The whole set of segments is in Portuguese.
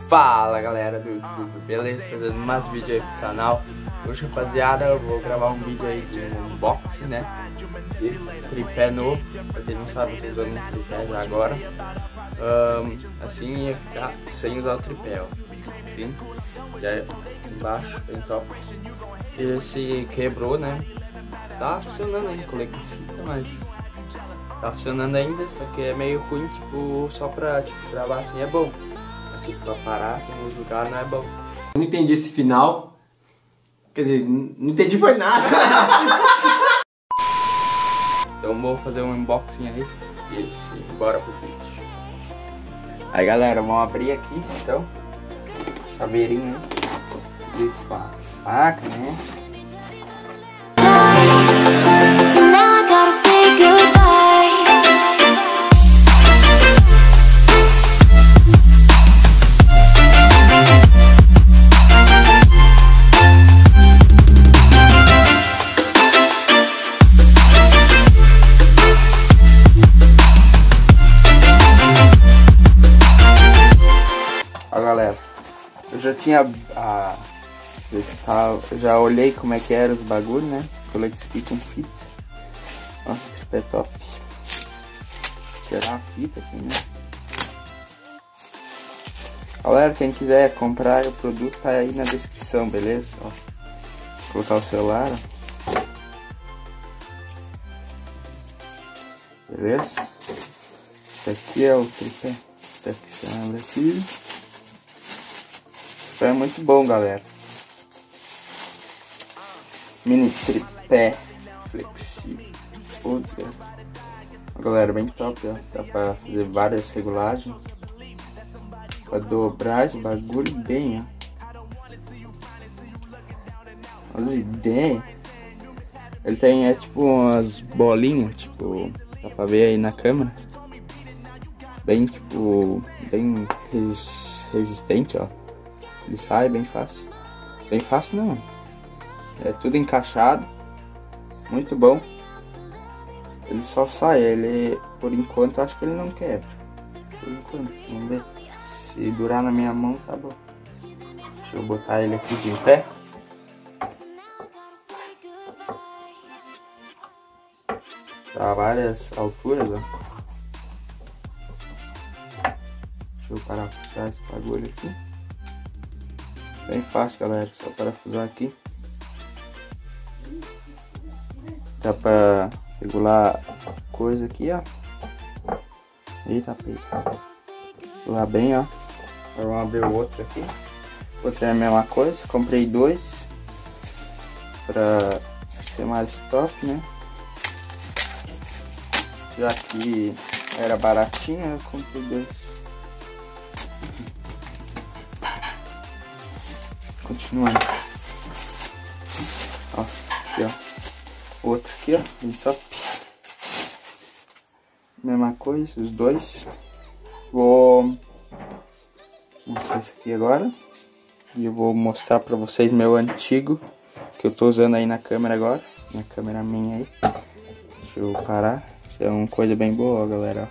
Fala galera do YouTube, beleza? Fazendo mais vídeo aí pro canal. Hoje, rapaziada, eu vou gravar um vídeo aí de um unboxing, né? De tripé novo. Pra quem não sabe, eu tô usando um tripé já agora. Assim ia ficar sem usar o tripé, ó. Assim, já embaixo, bem top. Esse quebrou, né? Tá funcionando ainda, colei com fita, mas tá funcionando ainda, só que é meio ruim, tipo, só pra gravar assim é bom. Mas tipo, pra parar assim nos lugares não é bom. Não entendi esse final. Quer dizer, não entendi foi nada. Então vou fazer um unboxing aí e bora pro vídeo. Aí galera, vamos abrir aqui então. Saveirinho aí. Com a faca, né? Galera, eu já tinha já olhei como é que era os bagulho, né? Colei isso aqui com fita. Ó, tripé top. Tirar a fita aqui, né? Galera, quem quiser comprar o produto tá aí na descrição, beleza? Ó, vou colocar o celular, ó. Beleza? Esse aqui é o tripé. Até que você abre aqui. É muito bom, galera. Mini tripé flexível. Putz, galera, bem top, ó. Dá pra fazer várias regulagens. Pra dobrar esse bagulho bem, ó. As ideias. Ele tem, tipo, umas bolinhas, tipo, dá pra ver aí na câmera. Bem, tipo, bem resistente, ó. Ele sai bem fácil. Bem fácil não. É tudo encaixado. Muito bom. Ele só sai. Ele, por enquanto, acho que ele não quebra. Por enquanto. Vamos ver. Se durar na minha mão, tá bom. Deixa eu botar ele aqui de pé. Pra várias alturas, ó. Deixa eu parafusar esse bagulho aqui. Bem fácil, galera, só parafusar aqui. Dá pra regular a coisa aqui, ó. Eita, peito. Regular bem, ó. Agora vamos abrir o outro aqui. O outro é a mesma coisa, comprei dois. Pra ser mais top, né? Já que era baratinho, eu comprei dois. Continuando. Ó, aqui, ó. Outro aqui, ó. Bem top. Mesma coisa, os dois. Vou mostrar esse aqui agora. E eu vou mostrar pra vocês meu antigo. Que eu tô usando aí na câmera agora. Minha câmera minha aí. Deixa eu parar. Isso é uma coisa bem boa, ó, galera.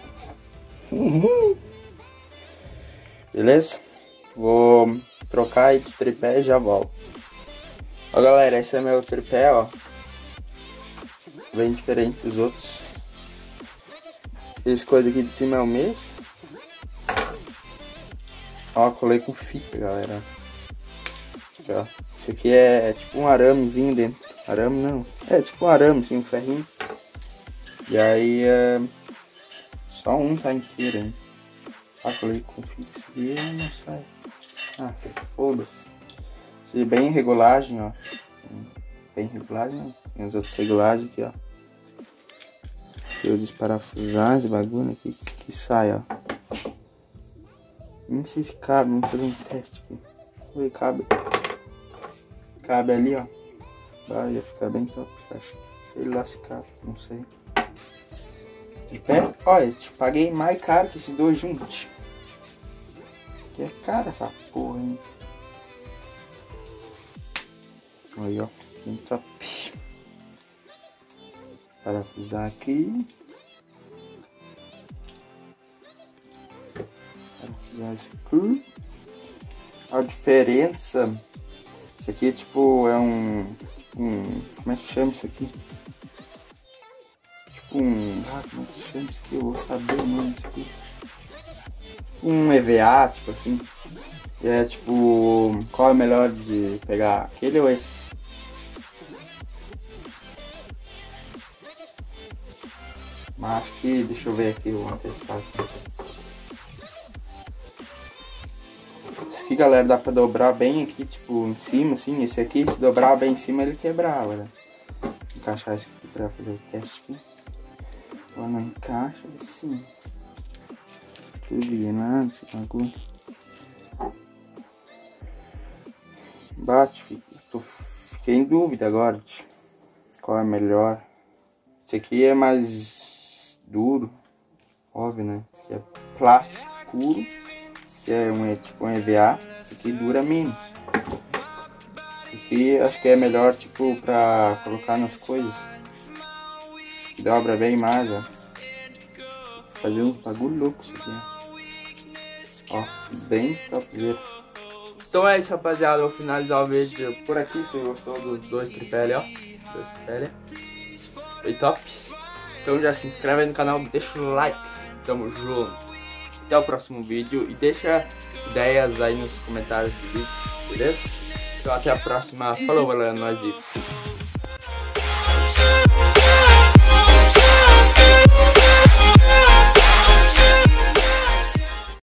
Beleza? Vou trocar aí de tripé e já volto. Ó, galera, esse é meu tripé, ó. Bem diferente dos outros. Esse coisa aqui de cima é o mesmo. Ó, colei com fita, galera. Aqui, ó. Esse aqui é tipo um aramezinho dentro. Arame não. É tipo um arame, assim, um ferrinho. E aí, só um tá inteiro, hein. Ah, colei com fita. Esse aqui não sai. Ah, foda-se. Esse bem regulagem, ó. Bem regulagem, não. Tem as outras regulagens aqui, ó. Deixa eu desparafusar esse bagulho aqui que sai, ó. Não sei se cabe, vamos fazer um teste aqui. Vamos ver, cabe ali, ó. Vai, ia ficar bem top, acho. Sei lá se cabe, não sei. Tripé, olha, te paguei mais caro que esses dois juntos. Que é cara essa porra, hein? Aí, ó, bem top. Parafusar aqui. Parafusar esse aqui. A diferença, isso aqui tipo é como é que chama isso aqui? Tipo como é que chama isso aqui? Eu vou saber o nome disso aqui. Um EVA, tipo assim. E é tipo, qual é melhor de pegar, aquele ou esse? Mas acho que, deixa eu ver aqui, vou testar aqui. Esse aqui, galera, dá pra dobrar bem aqui, tipo, em cima, assim. Esse aqui, se dobrar bem em cima, ele quebrava, né? Vou encaixar esse aqui pra fazer o teste aqui. Agora não encaixa, assim. Turbinado, esse bagulho. Bate, fiquei em dúvida agora de qual é melhor. Esse aqui é mais duro, óbvio, né? Esse aqui é plástico puro, que é tipo um EVA. Esse aqui dura menos. Esse aqui acho que é melhor tipo pra colocar nas coisas. Esse aqui dobra bem mais, ó. Fazer uns bagulho louco isso aqui, ó. Bem topzera. Então é isso, rapaziada, eu vou finalizar o vídeo por aqui. Se você gostou dos 2 tripé ali, ó, 2 tripé ali, foi top. Então já se inscreve aí no canal, deixa o like, tamo junto. Até o próximo vídeo e deixa ideias aí nos comentários do vídeo, beleza? Então até a próxima, falou galera, nós e